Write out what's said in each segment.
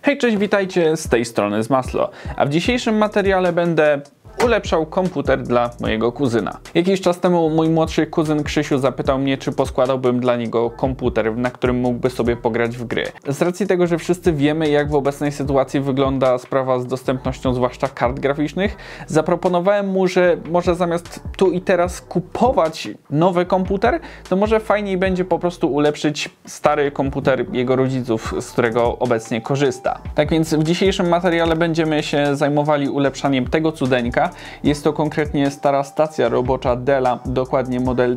Hej, cześć, witajcie z tej strony z Maslo. A w dzisiejszym materiale będę ulepszał komputer dla mojego kuzyna. Jakiś czas temu mój młodszy kuzyn Krzysiu zapytał mnie, czy poskładałbym dla niego komputer, na którym mógłby sobie pograć w gry. Z racji tego, że wszyscy wiemy, jak w obecnej sytuacji wygląda sprawa z dostępnością zwłaszcza kart graficznych, zaproponowałem mu, że może zamiast tu i teraz kupować nowy komputer, to może fajniej będzie po prostu ulepszyć stary komputer jego rodziców, z którego obecnie korzysta. Tak więc w dzisiejszym materiale będziemy się zajmowali ulepszaniem tego cudeńka. Jest to konkretnie stara stacja robocza Della, dokładnie model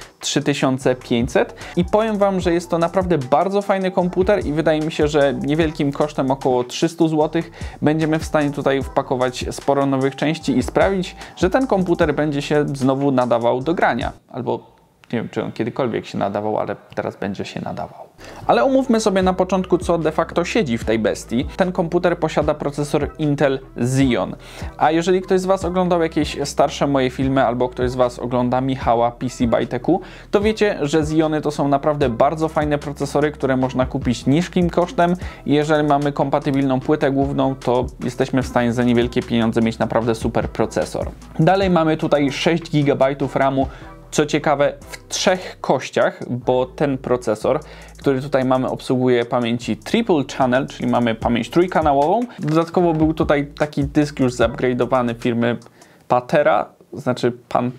T3500 i powiem Wam, że jest to naprawdę bardzo fajny komputer i wydaje mi się, że niewielkim kosztem około 300 zł będziemy w stanie tutaj wpakować sporo nowych części i sprawić, że ten komputer będzie się znowu nadawał do grania. Albo nie wiem, czy on kiedykolwiek się nadawał, ale teraz będzie się nadawał. Ale omówmy sobie na początku, co de facto siedzi w tej bestii. Ten komputer posiada procesor Intel Xeon. A jeżeli ktoś z Was oglądał jakieś starsze moje filmy, albo ktoś z Was ogląda Michała PC by TQ, to wiecie, że Xeony to są naprawdę bardzo fajne procesory, które można kupić niskim kosztem. I jeżeli mamy kompatybilną płytę główną, to jesteśmy w stanie za niewielkie pieniądze mieć naprawdę super procesor. Dalej mamy tutaj 6 GB RAMu. Co ciekawe, w 3 kościach, bo ten procesor, który tutaj mamy, obsługuje pamięci Triple Channel, czyli mamy pamięć trójkanałową. Dodatkowo był tutaj taki dysk już zupgrade'owany firmy Pantera, znaczy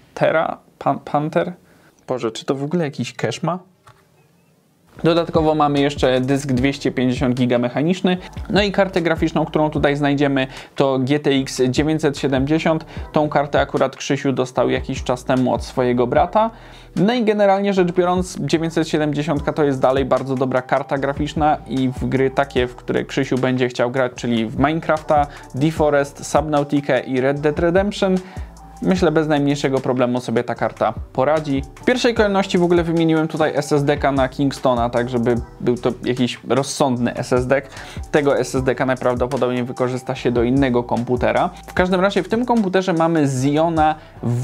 Panther? Boże, czy to w ogóle jakiś cache ma? Dodatkowo mamy jeszcze dysk 250 GB mechaniczny, no i kartę graficzną, którą tutaj znajdziemy, to GTX 970. Tą kartę akurat Krzysiu dostał jakiś czas temu od swojego brata. No i generalnie rzecz biorąc 970 to jest dalej bardzo dobra karta graficzna i w gry takie, w które Krzysiu będzie chciał grać, czyli w Minecrafta, Deforest, Subnautica i Red Dead Redemption, myślę, bez najmniejszego problemu sobie ta karta poradzi. W pierwszej kolejności w ogóle wymieniłem tutaj SSD-ka na Kingstona, tak żeby był to jakiś rozsądny SSD. Tego SSD-ka najprawdopodobniej wykorzysta się do innego komputera. W każdym razie w tym komputerze mamy Xeona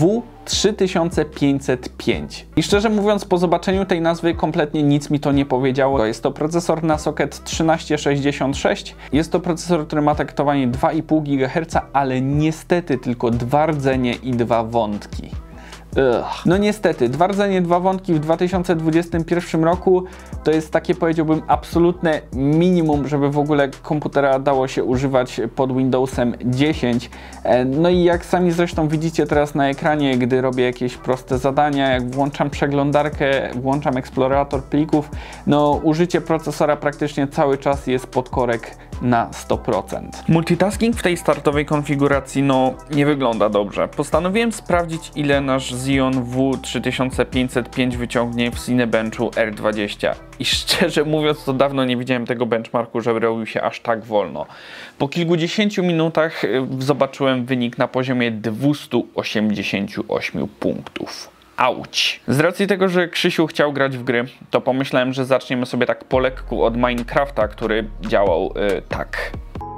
W3505. I szczerze mówiąc, po zobaczeniu tej nazwy kompletnie nic mi to nie powiedziało. Jest to procesor na socket 1366. Jest to procesor, który ma taktowanie 2,5 GHz, ale niestety tylko 2 rdzenie i 2 wątki. No niestety, 2 rdzenie, 2 wątki w 2021 roku to jest takie, powiedziałbym, absolutne minimum, żeby w ogóle komputera dało się używać pod Windowsem 10. No i jak sami zresztą widzicie teraz na ekranie, gdy robię jakieś proste zadania, jak włączam przeglądarkę, włączam eksplorator plików, no użycie procesora praktycznie cały czas jest pod korek na 100%. Multitasking w tej startowej konfiguracji no nie wygląda dobrze. Postanowiłem sprawdzić, ile nasz Xeon W3505 wyciągnie w Cinebenchu R20. I szczerze mówiąc, to dawno nie widziałem tego benchmarku, żeby robił się aż tak wolno. Po kilkudziesięciu minutach zobaczyłem wynik na poziomie 288 punktów. Auć! Z racji tego, że Krzysiu chciał grać w gry, to pomyślałem, że zaczniemy sobie tak po lekku od Minecrafta, który działał tak.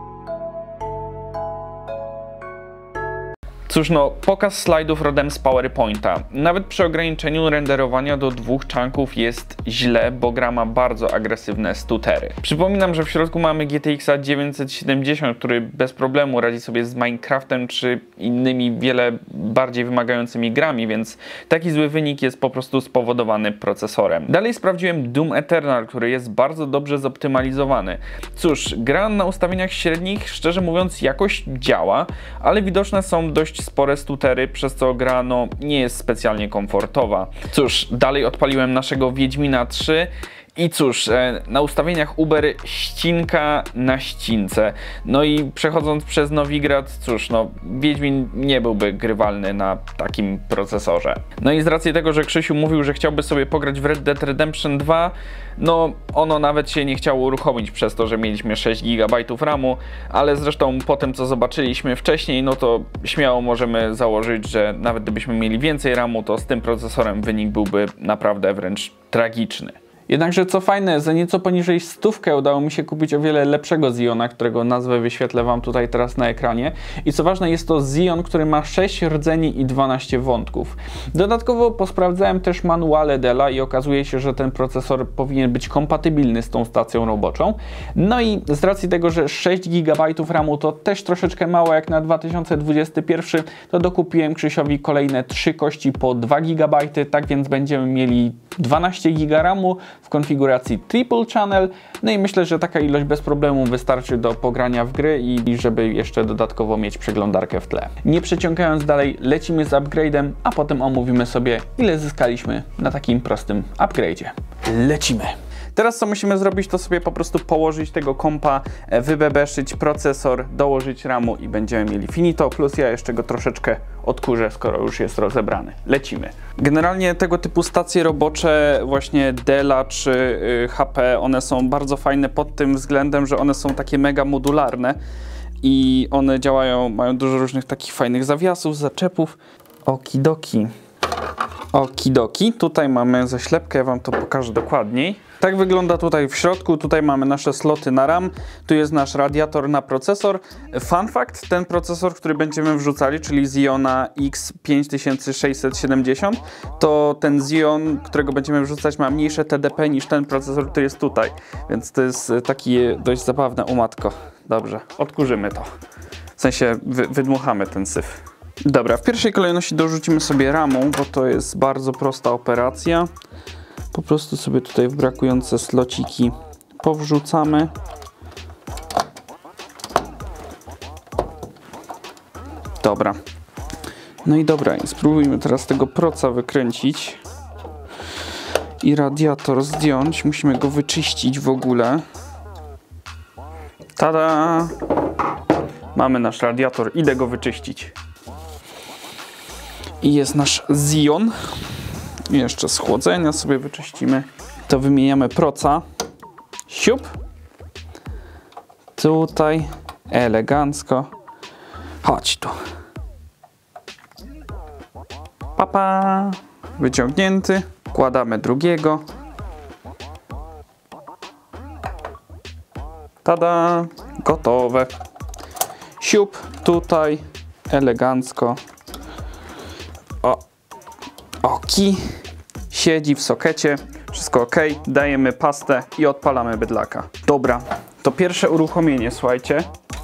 Cóż no, pokaz slajdów rodem z PowerPointa. Nawet przy ograniczeniu renderowania do 2 chunków jest źle, bo gra ma bardzo agresywne stutery. Przypominam, że w środku mamy GTX 970, który bez problemu radzi sobie z Minecraftem czy innymi wiele bardziej wymagającymi grami, więc taki zły wynik jest po prostu spowodowany procesorem. Dalej sprawdziłem Doom Eternal, który jest bardzo dobrze zoptymalizowany. Cóż, gra na ustawieniach średnich, szczerze mówiąc, jakoś działa, ale widoczne są dość spore stutery, przez co gra no nie jest specjalnie komfortowa. Cóż, dalej odpaliłem naszego Wiedźmina 3 i cóż, na ustawieniach Uber ścinka na ścince. No i przechodząc przez Nowigrad, cóż, no Wiedźmin nie byłby grywalny na takim procesorze. No i z racji tego, że Krzysiu mówił, że chciałby sobie pograć w Red Dead Redemption 2, no ono nawet się nie chciało uruchomić przez to, że mieliśmy 6 GB RAMu, ale zresztą po tym, co zobaczyliśmy wcześniej, no to śmiało możemy założyć, że nawet gdybyśmy mieli więcej RAMu, to z tym procesorem wynik byłby naprawdę wręcz tragiczny. Jednakże co fajne, za nieco poniżej 100 udało mi się kupić o wiele lepszego Xiona, którego nazwę wyświetlę Wam tutaj teraz na ekranie. I co ważne, jest to Xion, który ma 6 rdzeni i 12 wątków. Dodatkowo posprawdzałem też manuale Della i okazuje się, że ten procesor powinien być kompatybilny z tą stacją roboczą. No i z racji tego, że 6 GB RAMu to też troszeczkę mało jak na 2021, to dokupiłem Krzysiowi kolejne 3 kości po 2 GB, tak więc będziemy mieli 12 GB RAMu w konfiguracji Triple Channel. No i myślę, że taka ilość bez problemu wystarczy do pogrania w gry i żeby jeszcze dodatkowo mieć przeglądarkę w tle. Nie przeciągając dalej, lecimy z upgrade'em, a potem omówimy sobie, ile zyskaliśmy na takim prostym upgrade'zie. Lecimy! Teraz co musimy zrobić, to sobie po prostu położyć tego kompa, wybebeszyć procesor, dołożyć RAMu i będziemy mieli finito, plus ja jeszcze go troszeczkę odkurzę, skoro już jest rozebrany. Lecimy. Generalnie tego typu stacje robocze, właśnie Della czy HP, one są bardzo fajne pod tym względem, że one są takie mega modularne i one działają, mają dużo różnych takich fajnych zawiasów, zaczepów. Okidoki. Okidoki. Tutaj mamy zaślepkę, ja Wam to pokażę dokładniej. Tak wygląda tutaj w środku. Tutaj mamy nasze sloty na RAM. Tu jest nasz radiator na procesor. Fun fact, ten procesor, który będziemy wrzucali, czyli Xiona X5670, to ten Xion, którego będziemy wrzucać, ma mniejsze TDP niż ten procesor, który jest tutaj. Więc to jest takie dość zabawne umatko. Dobrze, odkurzymy to. W sensie wydmuchamy ten syf. Dobra, w pierwszej kolejności dorzucimy sobie RAMu, bo to jest bardzo prosta operacja. Po prostu sobie tutaj w brakujące slociki powrzucamy. Dobra. No i dobra, spróbujmy teraz tego proca wykręcić i radiator zdjąć. Musimy go wyczyścić w ogóle. Tada! Mamy nasz radiator, idę go wyczyścić. I jest nasz Xion. Jeszcze z chłodzenia sobie wyczyścimy. To wymieniamy proca. Siup. Tutaj. Elegancko. Chodź tu. Papa. Wyciągnięty. Wkładamy drugiego. Tada. Gotowe. Siup. Tutaj. Elegancko. Oki, siedzi w sokecie, wszystko ok, dajemy pastę i odpalamy bydlaka. Dobra, to pierwsze uruchomienie, słuchajcie.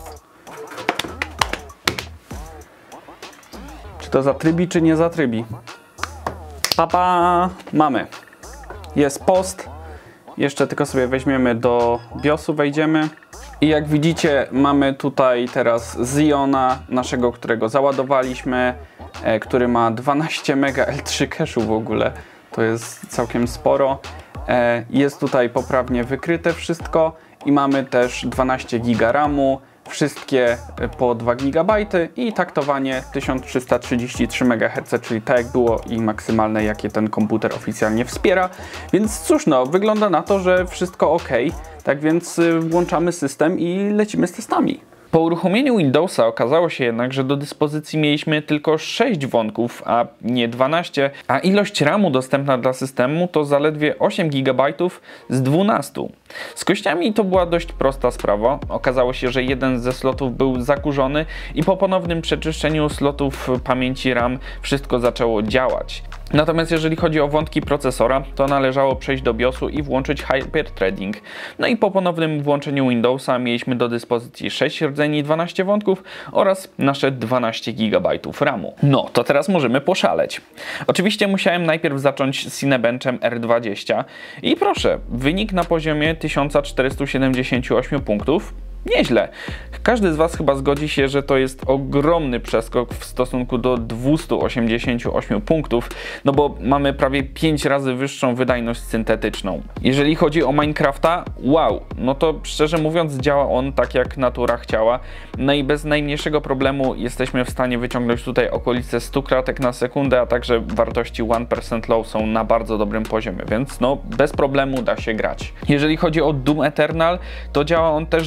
Czy to zatrybi, czy nie zatrybi? Papa, mamy. Jest post. Jeszcze tylko sobie weźmiemy do BIOSu, wejdziemy. I jak widzicie, mamy tutaj teraz Xiona, naszego, którego załadowaliśmy, który ma 12 MB L3 cache'u w ogóle. To jest całkiem sporo. Jest tutaj poprawnie wykryte wszystko i mamy też 12 GB RAMu, wszystkie po 2 GB i taktowanie 1333 MHz, czyli tak jak było i maksymalne, jakie ten komputer oficjalnie wspiera. Więc cóż, no, wygląda na to, że wszystko ok. Tak więc włączamy system i lecimy z testami. Po uruchomieniu Windowsa okazało się jednak, że do dyspozycji mieliśmy tylko 6 wątków, a nie 12, a ilość RAMu dostępna dla systemu to zaledwie 8 GB z 12. Z kościami to była dość prosta sprawa. Okazało się, że jeden ze slotów był zakurzony i po ponownym przeczyszczeniu slotów pamięci RAM wszystko zaczęło działać. Natomiast jeżeli chodzi o wątki procesora, to należało przejść do BIOSu i włączyć hyperthreading. No i po ponownym włączeniu Windowsa mieliśmy do dyspozycji 6 rdzeni i 12 wątków oraz nasze 12 GB RAMu. No, to teraz możemy poszaleć. Oczywiście musiałem najpierw zacząć z Cinebenchem R20 i proszę, wynik na poziomie 1478 punktów. Nieźle. Każdy z Was chyba zgodzi się, że to jest ogromny przeskok w stosunku do 288 punktów, no bo mamy prawie 5 razy wyższą wydajność syntetyczną. Jeżeli chodzi o Minecrafta, wow, no to szczerze mówiąc działa on tak jak natura chciała, no i bez najmniejszego problemu jesteśmy w stanie wyciągnąć tutaj okolice 100 kratek na sekundę, a także wartości 1% low są na bardzo dobrym poziomie, więc no bez problemu da się grać. Jeżeli chodzi o Doom Eternal, to działa on też zdecydowanie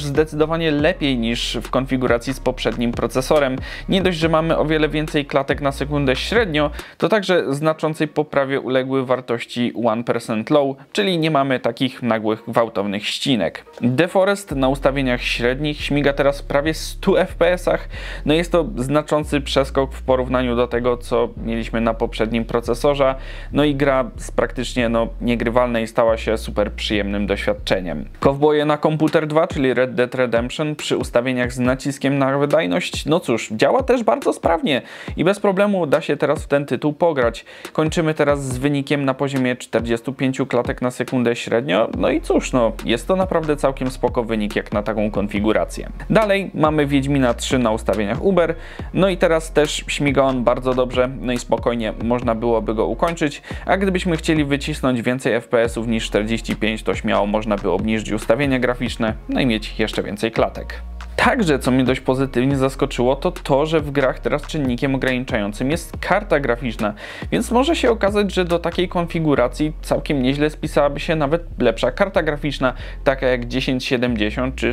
zdecydowanie lepiej niż w konfiguracji z poprzednim procesorem. Nie dość, że mamy o wiele więcej klatek na sekundę średnio, to także znaczącej poprawie uległy wartości 1% low, czyli nie mamy takich nagłych, gwałtownych ścinek. DeForest na ustawieniach średnich śmiga teraz prawie 100 fps, no jest to znaczący przeskok w porównaniu do tego, co mieliśmy na poprzednim procesorze, no i gra z praktycznie niegrywalnej stała się super przyjemnym doświadczeniem. Cowboye na komputer 2, czyli Red Dead Redemption przy ustawieniach z naciskiem na wydajność, no cóż, działa też bardzo sprawnie i bez problemu da się teraz w ten tytuł pograć. Kończymy teraz z wynikiem na poziomie 45 klatek na sekundę średnio, no i cóż, jest to naprawdę całkiem spoko wynik jak na taką konfigurację. Dalej mamy Wiedźmina 3 na ustawieniach Uber, no i teraz też śmiga on bardzo dobrze, no i spokojnie można byłoby go ukończyć, a gdybyśmy chcieli wycisnąć więcej FPS-ów niż 45, to śmiało można by obniżyć ustawienia graficzne, no i mieć jeszcze więcej klatek. Także, co mnie dość pozytywnie zaskoczyło, to to, że w grach teraz czynnikiem ograniczającym jest karta graficzna, więc może się okazać, że do takiej konfiguracji całkiem nieźle spisałaby się nawet lepsza karta graficzna, taka jak 1070 czy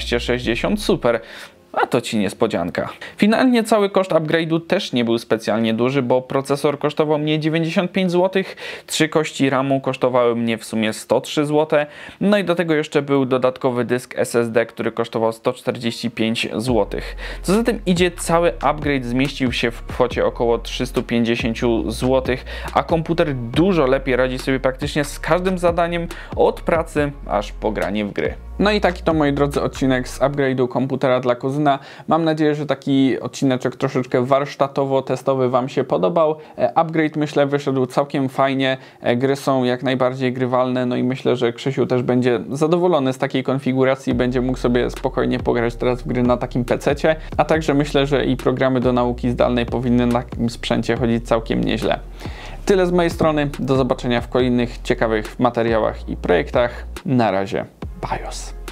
1660 Super. A to ci niespodzianka. Finalnie cały koszt upgrade'u też nie był specjalnie duży, bo procesor kosztował mnie 95 zł, 3 kości RAMu kosztowały mnie w sumie 103 zł, no i do tego jeszcze był dodatkowy dysk SSD, który kosztował 145 zł. Co za tym idzie, cały upgrade zmieścił się w kwocie około 350 zł, a komputer dużo lepiej radzi sobie praktycznie z każdym zadaniem, od pracy aż po granie w gry. No i taki to, moi drodzy, odcinek z upgrade'u komputera dla kuzyna. Mam nadzieję, że taki odcineczek troszeczkę warsztatowo-testowy Wam się podobał. Upgrade, myślę, wyszedł całkiem fajnie. Gry są jak najbardziej grywalne, no i myślę, że Krzysiu też będzie zadowolony z takiej konfiguracji i będzie mógł sobie spokojnie pograć teraz w gry na takim PC-cie. A także myślę, że i programy do nauki zdalnej powinny na takim sprzęcie chodzić całkiem nieźle. Tyle z mojej strony. Do zobaczenia w kolejnych ciekawych materiałach i projektach. Na razie. BIOS.